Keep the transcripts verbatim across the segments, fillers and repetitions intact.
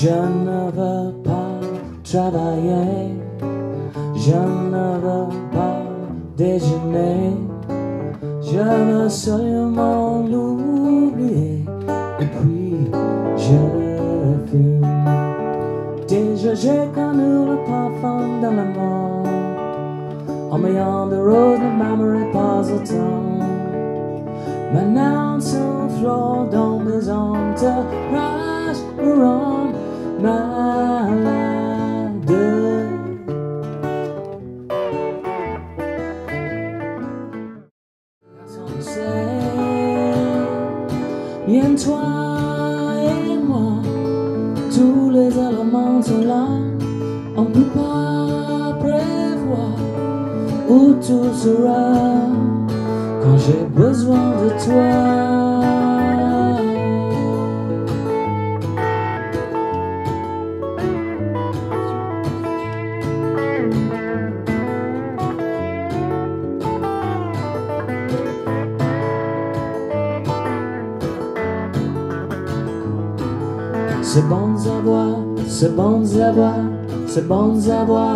Je ne veux pas travailler, je ne veux pas déjeuner, je veux seulement l'oublier. Et puis je fume. Déjà j'ai connu le parfum de l'amour, en m'ayant de rose, ma memory pas autant. Maintenant son flot dans mes entourages me rend malade. Bien toi et moi, tous les éléments sont là, on ne peut pas prévoir où tout sera quand j'ai besoin de toi. C'est bon à boire, c'est bon à boire, c'est bon à boire.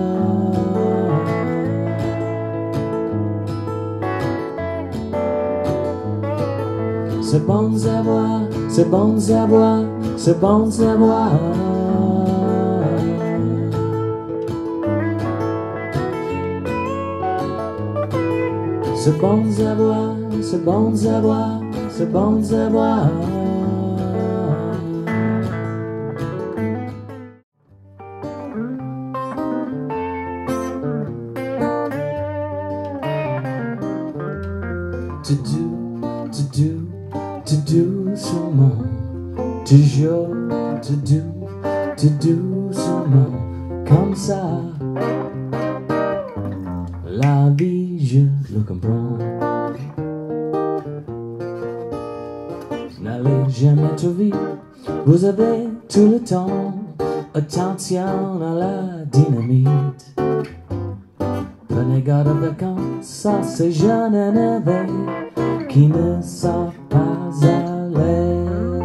C'est bon à boire, c'est bon à boire, c'est bon à boire. C'est bon à boire, c'est bon à boire, c'est bon à boire. To do, to do, to do seulement, toujours, to do, to do seulement, comme ça. La vie, je le comprends. N'allez jamais trop vite, vous avez tout le temps. Attention à la dynamite. Prenez garde avec un, ça c'est jeune énervé qui ne savent pas aller.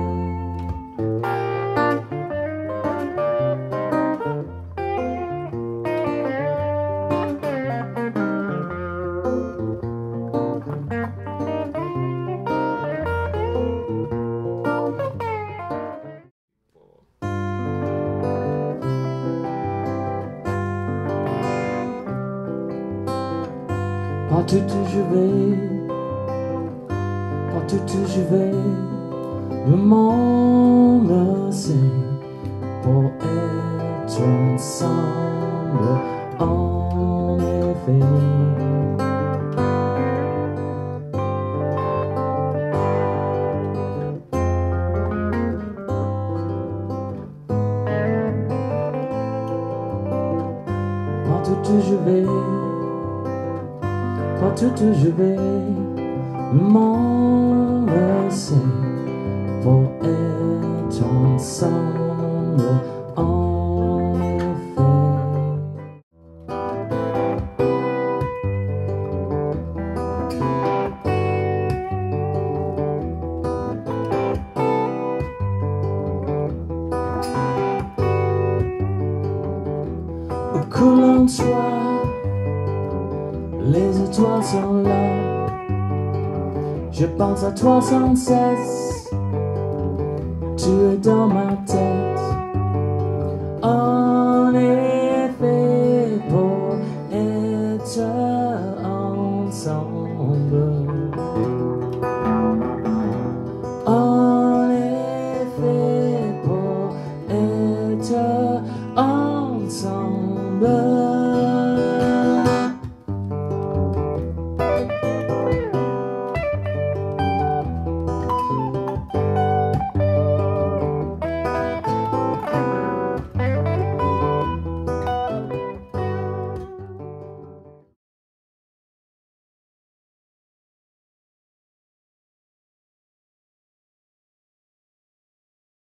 Partout où je vais, partout où je vais, le monde sait pour être ensemble, en effet. Partout où je vais, partout où je vais, le monde sait pour être ensemble, en effet. Où que l'on soit, les étoiles sont là. Je pense à toi sans cesse. Tu es dans ma tête.